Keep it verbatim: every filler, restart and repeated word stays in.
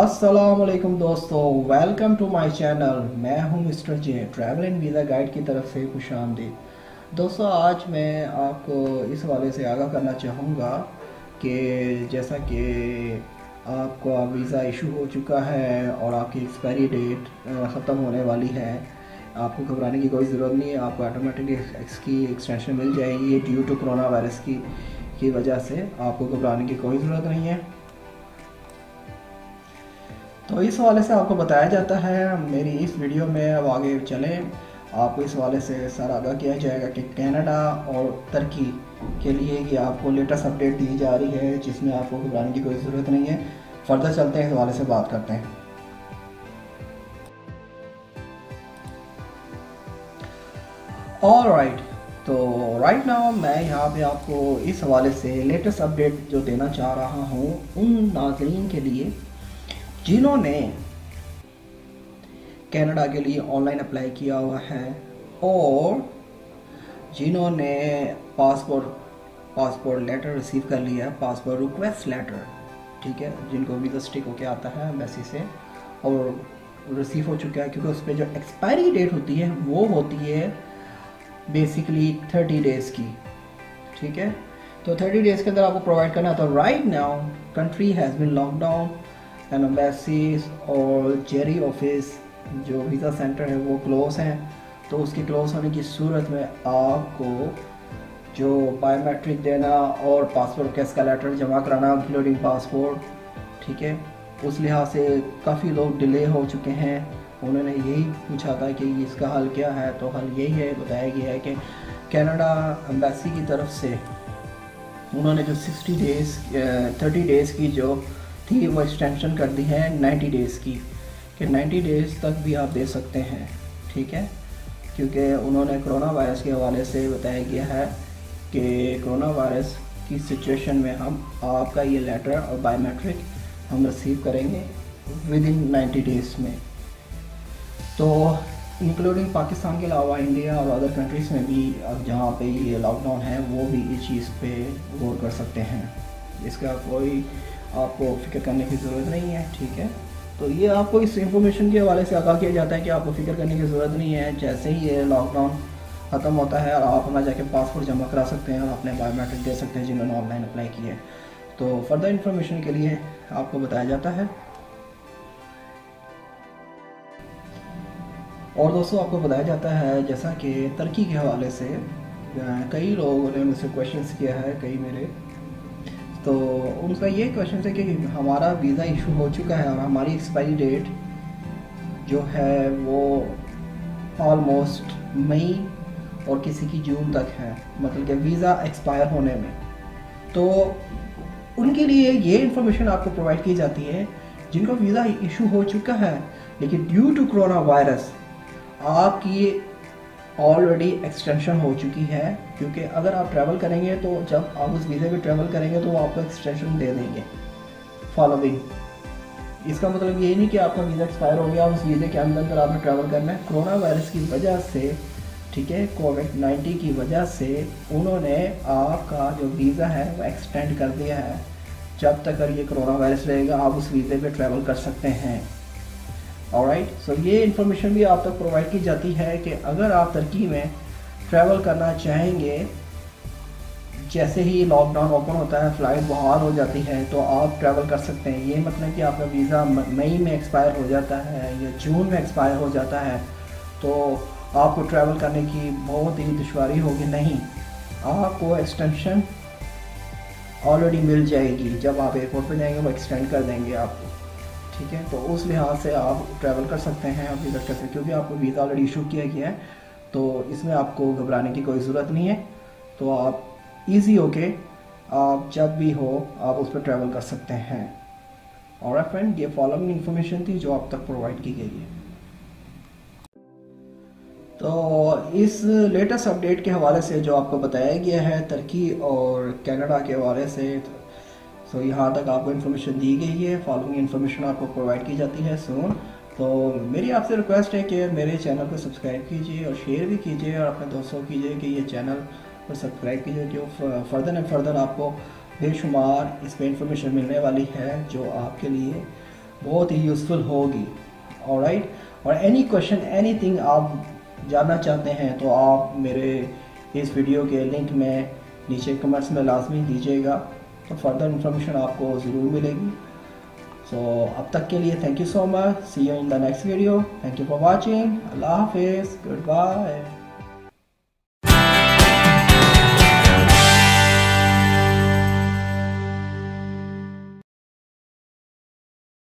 अस्सलामुअलैकुम दोस्तों, welcome to my channel. मैं हूं mister J, travel and visa guide की तरफ से खुशामदीद। दोस्तों, आज मैं आपको इस हवाले से आगाह करना चाहूँगा कि जैसा कि आपका वीज़ा इशू हो चुका है और आपकी एक्सपायरी डेट ख़त्म होने वाली है, आपको घबराने की कोई ज़रूरत नहीं है। आपको ऑटोमेटिकली इसकी एक्सटेंशन मिल जाएगी ड्यू टू कोरोना वायरस की की वजह से। आपको घबराने की कोई ज़रूरत नहीं है। तो इस हवाले से आपको बताया जाता है मेरी इस वीडियो में। अब आगे चलें, आपको इस हवाले से सारा आगाह किया जाएगा कि कनाडा और तुर्की के लिए कि आपको लेटेस्ट अपडेट दी जा रही है, जिसमें आपको घबराने की कोई ज़रूरत नहीं है। फर्दर चलते हैं, इस हवाले से बात करते हैं। ऑलराइट, तो राइट नाउ मैं यहाँ पे आपको इस हवाले से लेटेस्ट अपडेट जो देना चाह रहा हूँ उन नाज़रीन के लिए जिन्होंने कनाडा के लिए ऑनलाइन अप्लाई किया हुआ है और जिन्होंने पासपोर्ट पासपोर्ट लेटर रिसीव कर लिया है, पासपोर्ट रिक्वेस्ट लेटर, ठीक है, जिनको वीज़ा स्टिक होके आता है एम्बेसी से और रिसीव हो चुका है, क्योंकि उस पर जो एक्सपायरी डेट होती है वो होती है बेसिकली थर्टी डेज़ की, ठीक है। तो थर्टी डेज़ के अंदर आपको प्रोवाइड करना है। तो right now country has been lockdown and embassies और जेरी ऑफिस जो वीज़ा सेंटर है वो क्लोज हैं। तो उसके क्लोज होने की सूरत में आपको जो बायोमेट्रिक देना और पासपोर्ट का इसका लेटर जमा कराना इंक्लूडिंग पासपोर्ट, ठीक है, उस लिहाज से काफ़ी लोग डिले हो चुके हैं। उन्होंने यही पूछा था कि इसका हल क्या है, तो हल यही है, बताया गया है कि कनाडा एम्बेसी की तरफ से उन्होंने जो सिक्सटी डेज़ थर्टी डेज़ की जो थी वो एक्सटेंशन कर दी है नाइन्टी डेज़ की, कि नाइन्टी डेज़ तक भी आप दे सकते हैं, ठीक है। क्योंकि उन्होंने कोरोना वायरस के हवाले से बताया गया है कि कोरोना वायरस की सिचुएशन में हम आपका ये लेटर और बायोमेट्रिक हम रिसीव करेंगे विद इन नाइन्टी डेज़ में। तो इंक्लूडिंग पाकिस्तान के अलावा इंडिया और अदर कंट्रीज़ में भी अब जहाँ पे ये लॉकडाउन है वो भी इस चीज़ पे गौर कर सकते हैं। इसका कोई आपको फिक्र करने की ज़रूरत नहीं है, ठीक है। तो ये आपको इस इंफॉर्मेशन के हवाले से आगाह किया जाता है कि आपको फिक्र करने की ज़रूरत नहीं है। जैसे ही ये लॉकडाउन ख़त्म होता है और आप अपना जाके पासपोर्ट जमा करा सकते हैं और अपने बायोमेट्रिक दे सकते हैं जिन्होंने ऑनलाइन अप्लाई किया है। तो फर्दर इंफॉर्मेशन के लिए आपको बताया जाता है। और दोस्तों, आपको बताया जाता है जैसा कि तुर्की के हवाले से कई लोगों ने मुझसे क्वेश्चंस किया है, कई मेरे, तो उनका ये क्वेश्चन है कि हमारा वीज़ा इशू हो चुका है और हमारी एक्सपायरी डेट जो है वो ऑलमोस्ट मई और किसी की जून तक है, मतलब कि वीज़ा एक्सपायर होने में। तो उनके लिए ये इन्फॉर्मेशन आपको प्रोवाइड की जाती है जिनको वीज़ा इशू हो चुका है लेकिन ड्यू टू कोरोना वायरस आपकी ऑलरेडी एक्सटेंशन हो चुकी है। क्योंकि अगर आप ट्रैवल करेंगे तो जब आप उस वीज़े पे ट्रैवल करेंगे तो वो आपको एक्सटेंशन दे देंगे फॉलोइंग। इसका मतलब ये नहीं कि आपका वीज़ा एक्सपायर हो गया, उस वीज़े के अंदर अंदर आपने ट्रैवल करना है। कोरोना वायरस की वजह से, ठीक है, कोविड नाइन्टीन की वजह से उन्होंने आपका जो वीज़ा है वो एक्सटेंड कर दिया है। जब तक अगर ये कोरोना वायरस रहेगा आप उस वीज़े पे ट्रैवल कर सकते हैं। ऑलराइट, सो ये इन्फॉर्मेशन भी आप तक प्रोवाइड की जाती है कि अगर आप तुर्की में ट्रैवल करना चाहेंगे, जैसे ही लॉकडाउन ओपन होता है, फ़्लाइट बहाल हो जाती है, तो आप ट्रैवल कर सकते हैं। ये मतलब कि आपका वीज़ा मई में एक्सपायर हो जाता है या जून में एक्सपायर हो जाता है तो आपको ट्रैवल करने की बहुत ही दुश्वारी होगी। नहीं, आपको एक्सटेंशन ऑलरेडी मिल जाएगी। जब आप एयरपोर्ट पर जाएंगे वो एक्सटेंड कर देंगे आपको, ठीक है। तो उस लिहाज से आप ट्रैवल कर सकते हैं, आप विज़िट कर सकते हैं, क्योंकि आपको वीज़ा ऑलरेडी इशू किया गया है। तो इसमें आपको घबराने की कोई ज़रूरत नहीं है। तो आप इजी होके आप जब भी हो आप उस पर ट्रैवल कर सकते हैं। और फ्रेंड, ये फॉलोइंग इन्फॉर्मेशन थी जो आप तक प्रोवाइड की गई है। तो इस लेटेस्ट अपडेट के हवाले से जो आपको बताया गया है तुर्की और कनाडा के हवाले से, तो यहाँ तक आपको इन्फॉर्मेशन दी गई है। फॉलोइंग इन्फॉर्मेशन आपको प्रोवाइड की जाती है सून। तो मेरी आपसे रिक्वेस्ट है कि मेरे चैनल को सब्सक्राइब कीजिए और शेयर भी कीजिए और अपने दोस्तों को कीजिए कि ये चैनल को सब्सक्राइब कीजिए, जो फर्दर एंड फर्दर आपको बेशुमार इस पर इंफॉर्मेशन मिलने वाली है जो आपके लिए बहुत ही यूज़फुल होगी। ऑलराइट, और एनी क्वेश्चन एनीथिंग आप जानना चाहते हैं तो आप मेरे इस वीडियो के लिंक में नीचे कमेंट्स में लाजमी दीजिएगा, तो फर्दर इंफॉर्मेशन आपको ज़रूर मिलेगी। सो so, अब तक के लिए thank you so much, see you in the next video, thank you for watching, अल्लाह हाफिज़, गुड बाय।